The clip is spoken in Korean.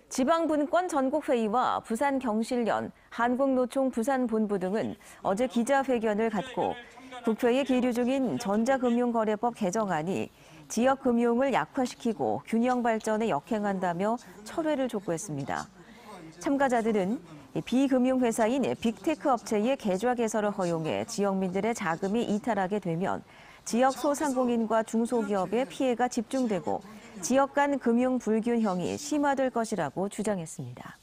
지방분권 전국회의와 부산경실련, 한국노총 부산본부 등은 어제 기자회견을 갖고 국회에 계류 중인 전자금융거래법 개정안이 지역금융을 약화시키고 균형 발전에 역행한다며 철회를 촉구했습니다. 참가자들은 비금융회사인 빅테크 업체의 계좌 개설을 허용해 지역민들의 자금이 이탈하게 되면 지역 소상공인과 중소기업의 피해가 집중되고 지역 간 금융 불균형이 심화될 것이라고 주장했습니다.